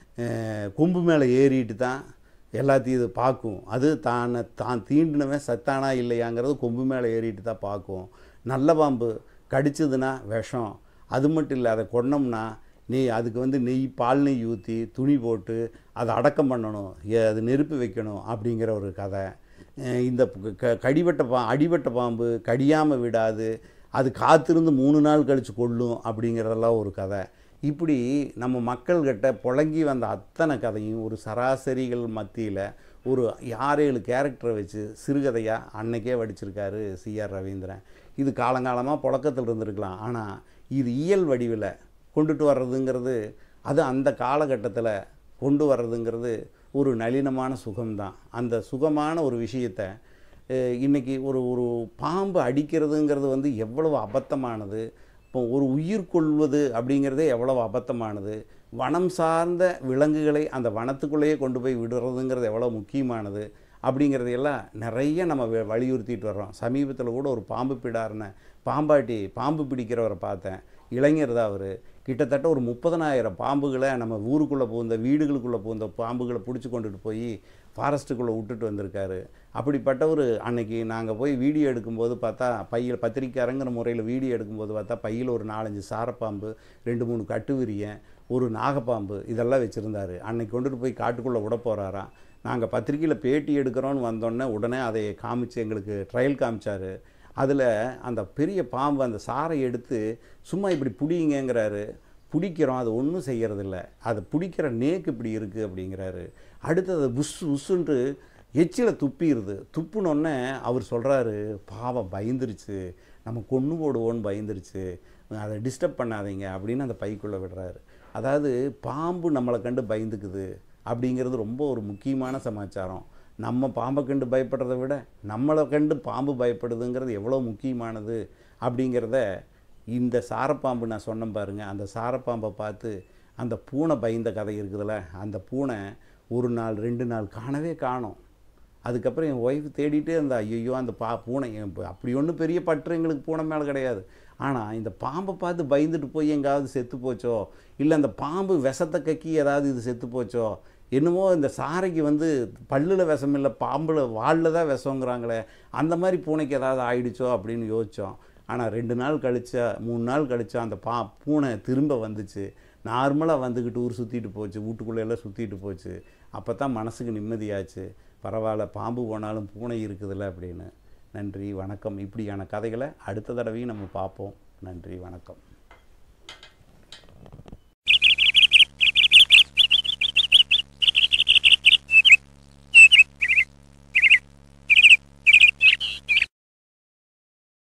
கொம்பு மேலே ஏறிட்டு தான் எல்லாத்தையும் இது பார்க்கும், அது தானை தான் தீண்டினவன் சத்தானா இல்லையாங்கிறது கொம்பு மேலே ஏறிட்டு தான் பார்க்கும். நல்ல பாம்பு கடிச்சதுன்னா விஷம், அது மட்டும் இல்லை அதை கொன்னோம்னா நெய், அதுக்கு வந்து நெய் பால் நெய் ஊற்றி துணி போட்டு அதை அடக்கம் பண்ணணும், அது நெருப்பு வைக்கணும் அப்படிங்கிற ஒரு கதை. இந்த க கடிவட்ட பா அடிபட்ட பாம்பு கடியாமல் விடாது, அது காத்திருந்து மூணு நாள் கழித்து கொள்ளும் அப்படிங்கிறதெல்லாம் ஒரு கதை. இப்படி நம்ம மக்கள்கிட்ட புழங்கி வந்த அத்தனை கதையும் ஒரு சராசரிகள் மத்தியில் ஒரு ஆறு ஏழு கேரக்டரை வச்சு சிறுகதையாக அன்னைக்கே வடிச்சிருக்காரு சி ஆர் ரவீந்திரன். இது காலங்காலமாக புழக்கத்தில் இருந்திருக்கலாம், ஆனால் இது இயல் வடிவில் கொண்டுட்டு வர்றதுங்கிறது, அது அந்த காலகட்டத்தில் கொண்டு வர்றதுங்கிறது ஒரு நளினமான சுகம்தான். அந்த சுகமான ஒரு விஷயத்தை இன்றைக்கி ஒரு ஒரு பாம்பு அடிக்கிறதுங்கிறது வந்து எவ்வளவு அபத்தமானது, இப்போ ஒரு உயிர் கொள்வது அப்படிங்கிறதே எவ்வளவு அபத்தமானது, வனம் சார்ந்த விலங்குகளை அந்த வனத்துக்குள்ளேயே கொண்டு போய் விடுறதுங்கிறது எவ்வளோ முக்கியமானது அப்படிங்கிறதையெல்லாம் நிறைய நம்ம வலியுறுத்திட்டு வர்றோம். சமீபத்தில் கூட ஒரு பாம்பு பிடாருன பாம்பாட்டி பாம்பு பிடிக்கிறவரை பார்த்தேன், இளைஞர் தான் அவர். கிட்டத்தட்ட ஒரு முப்பதனாயிரம் பாம்புகளை நம்ம ஊருக்குள்ளே பூந்த வீடுகளுக்குள்ளே பூந்த பாம்புகளை பிடிச்சி கொண்டுட்டு போய் ஃபாரஸ்ட்டுக்குள்ளே விட்டுட்டு வந்திருக்காரு. அப்படிப்பட்டவர் அன்னைக்கு நாங்கள் போய் வீடியோ எடுக்கும்போது பார்த்தா பையில் பத்திரிக்கையாரங்கிற முறையில் வீடியோ எடுக்கும்போது பார்த்தா பையில் ஒரு நாலஞ்சு சாரப்பாம்பு, ரெண்டு மூணு கட்டுவிரியன், ஒரு நாகப்பாம்பு இதெல்லாம் வச்சுருந்தார். அன்னைக்கு கொண்டுட்டு போய் காட்டுக்குள்ளே விட போகிறாராம். நாங்கள் பத்திரிக்கையில் பேட்டி எடுக்கிறோன்னு வந்தோடனே உடனே அதை காமிச்சு எங்களுக்கு ட்ரையல் காமிச்சார். அதில் அந்த பெரிய பாம்பு அந்த சாரை எடுத்து சும்மா இப்படி பிடிங்கிறாரு, பிடிக்கிறோம், அது ஒன்றும் செய்கிறதில்ல, அதை பிடிக்கிற நேக்கு இப்படி இருக்குது அப்படிங்கிறாரு. அடுத்து அதை புஷ் உஷுன்ட்டு எச்சில துப்பிடுது. துப்புனோடனே அவர் சொல்கிறாரு, பாவம் பயந்துருச்சு, நம்ம கொன்று போடுவோன்னு பயந்துருச்சு, அதை டிஸ்டர்ப் பண்ணாதீங்க அப்படின்னு அந்த பைக்குள்ளே விடுறாரு. அதாவது பாம்பு நம்மளை கண்டு பயந்துக்குது அப்படிங்கிறது ரொம்ப ஒரு முக்கியமான சமாச்சாரம். நம்ம பாம்பை கண்டு பயப்படுறதை விட நம்மளை கண்டு பாம்பு பயப்படுதுங்கிறது எவ்வளோ முக்கியமானது அப்படிங்கிறத இந்த சாரப்பாம்பு நான் சொன்னேன் பாருங்கள், அந்த சாரப்பாம்பை பார்த்து அந்த பூனை பயந்த கதை இருக்குதுல்ல, அந்த பூனை ஒரு நாள் ரெண்டு நாள் காணவே காணோம். அதுக்கப்புறம் என் ஒய்ஃப் தேடிட்டு அந்த ஐயோ அந்த பா பூனை அப்படி ஒன்றும் பெரிய பற்று எங்களுக்கு பூனை மேலே கிடையாது. ஆனால் இந்த பாம்பை பார்த்து பயந்துட்டு போய் எங்காவது செத்து போச்சோ, இல்லை அந்த பாம்பு விஷத்தை கக்கி ஏதாவது இது செத்து போச்சோ, என்னமோ இந்த சாரைக்கு வந்து பல்லில் விஷம் இல்லை பாம்பில் வாலில் தான் விஷங்கிறாங்களே, அந்த மாதிரி பூனைக்கு ஏதாவது ஆயிடுச்சோ அப்படின்னு யோசித்தோம். ஆனால் ரெண்டு நாள் கழிச்சா மூணு நாள் கழிச்சா அந்த பா பூனை திரும்ப வந்துச்சு. நார்மலாக வந்துக்கிட்டு ஊர் சுற்றிட்டு போச்சு, வீட்டுக்குள்ளெல்லாம் சுற்றிட்டு போச்சு. அப்போ தான் மனசுக்கு நிம்மதியாச்சு. பரவாயில்ல, பாம்பு போனாலும் பூனை இருக்குதுல்ல அப்படின்னு. நன்றி, வணக்கம். இப்படியான கதைகளை அடுத்த தடவையும் நம்ம பார்ப்போம். நன்றி, வணக்கம்.